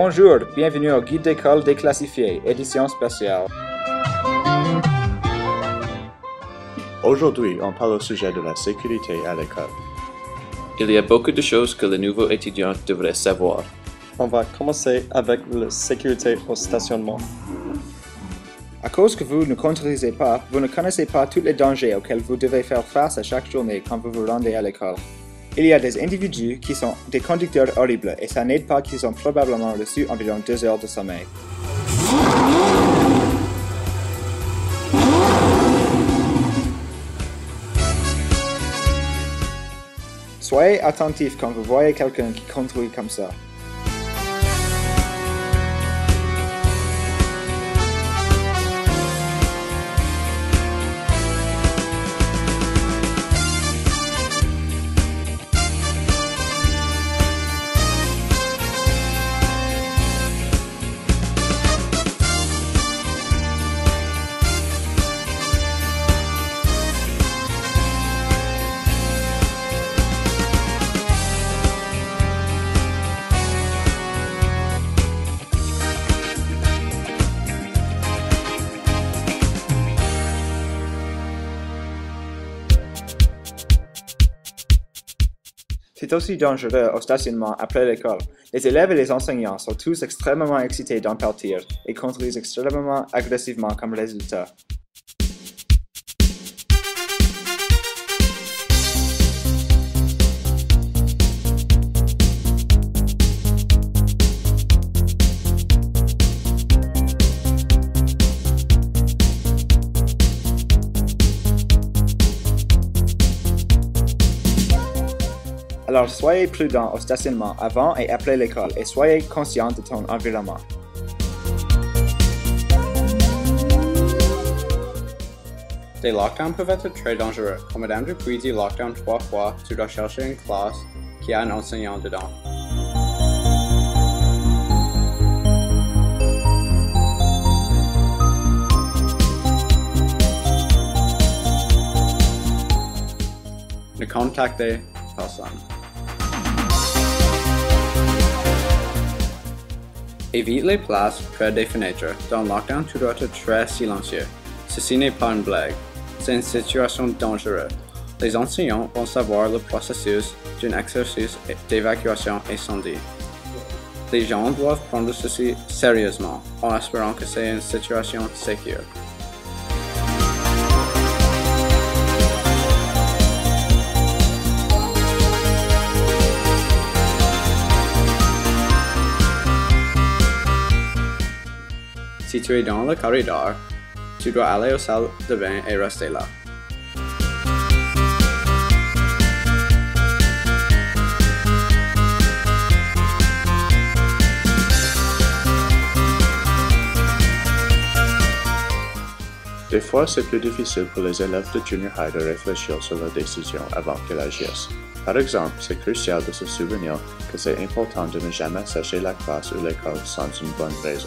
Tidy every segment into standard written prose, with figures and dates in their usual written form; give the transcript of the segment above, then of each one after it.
Bonjour, bienvenue au guide d'école déclassifié, édition spéciale. Aujourd'hui, on parle au sujet de la sécurité à l'école. Il y a beaucoup de choses que les nouveaux étudiants devraient savoir. On va commencer avec la sécurité au stationnement. À cause que vous ne conduisez pas, vous ne connaissez pas tous les dangers auxquels vous devez faire face à chaque journée quand vous vous rendez à l'école. Il y a des individus qui sont des conducteurs horribles et ça n'aide pas qu'ils ont probablement reçu environ 2 heures de sommeil. Soyez attentifs quand vous voyez quelqu'un qui conduit comme ça. C'est aussi dangereux au stationnement après l'école. Les élèves et les enseignants sont tous extrêmement excités d'en partir et conduisent extrêmement agressivement comme résultat. Alors soyez prudent au stationnement avant et après l'école et soyez conscient de ton environnement. Des lockdowns peuvent être très dangereux. Quand Madame Dupuis dit lockdown 3 fois, tu dois chercher une classe qui a un enseignant dedans. Ne contactez personne. Évite les places près des fenêtres. Dans le lockdown, tu dois être très silencieux. Ceci n'est pas une blague. C'est une situation dangereuse. Les enseignants vont savoir le processus d'un exercice d'évacuation incendie. Les gens doivent prendre ceci sérieusement, en espérant que c'est une situation sécure. Si tu es dans le corridor, tu dois aller aux salles de bain et rester là. Des fois, c'est plus difficile pour les élèves de junior high de réfléchir sur la décision avant qu'ils agissent. Par exemple, c'est crucial de se souvenir que c'est important de ne jamais sécher la classe ou l'école sans une bonne raison.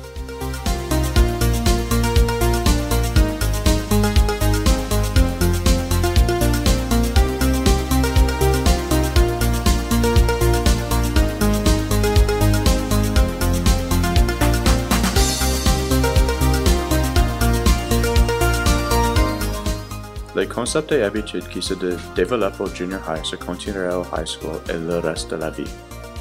Les concepts et habitudes qui se développent au junior high se continueraient au high school et le reste de la vie.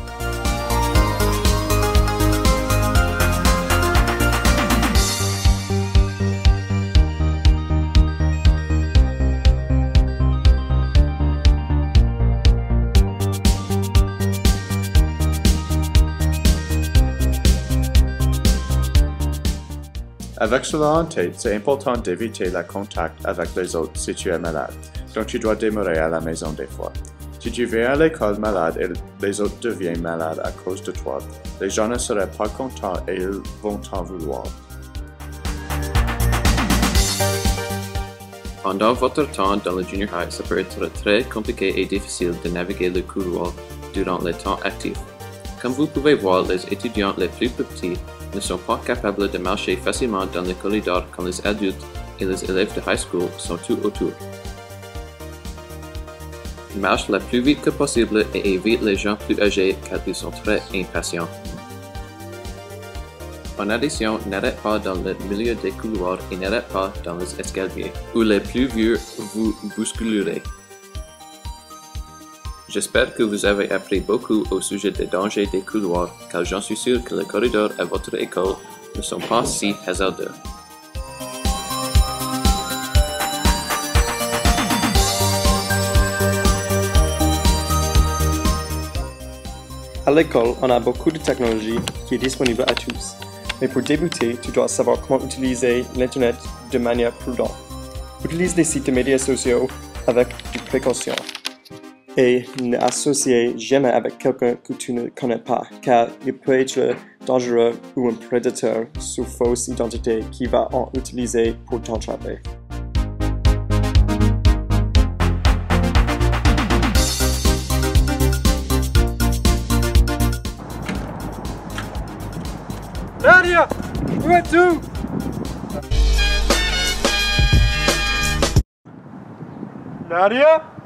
Avec cela en tête, c'est important d'éviter le contact avec les autres si tu es malade, donc tu dois demeurer à la maison des fois. Si tu viens à l'école malade et les autres deviennent malades à cause de toi, les gens ne seraient pas contents et ils vont t'en vouloir. Pendant votre temps dans le junior high, ça peut être très compliqué et difficile de naviguer le couloir durant les temps actifs. Comme vous pouvez voir, les étudiants les plus petits ne sont pas capables de marcher facilement dans les corridors quand les adultes et les élèves de high school sont tout autour. Marche le plus vite que possible et évite les gens plus âgés car ils sont très impatients. En addition, n'arrête pas dans le milieu des couloirs et n'arrête pas dans les escaliers, où les plus vieux vous bousculerez. J'espère que vous avez appris beaucoup au sujet des dangers des couloirs, car j'en suis sûr que les corridors à votre école ne sont pas si hasardeux. À l'école, on a beaucoup de technologie qui est disponible à tous. Mais pour débuter, tu dois savoir comment utiliser l'Internet de manière prudente. Utilise les sites de médias sociaux avec du précaution. Et n'associe jamais avec quelqu'un que tu ne connais pas, car il peut être dangereux ou un prédateur sous fausse identité qui va en utiliser pour t'entraper. Nadia! Où es-tu? Nadia?